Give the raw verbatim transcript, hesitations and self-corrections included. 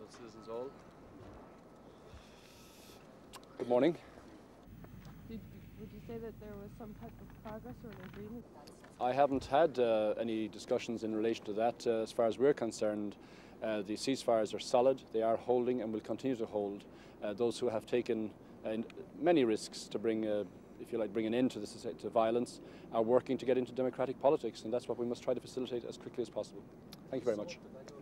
of Citizens Hall. Good morning. Did, would you say that there was some type of progress or an agreement? I haven't had uh, any discussions in relation to that. Uh, as far as we're concerned, uh, the ceasefires are solid, they are holding and will continue to hold. Uh, those who have taken uh, many risks to bring, uh, if you like, bring an end to, this, to violence are working to get into democratic politics, and that's what we must try to facilitate as quickly as possible. Thank you very much.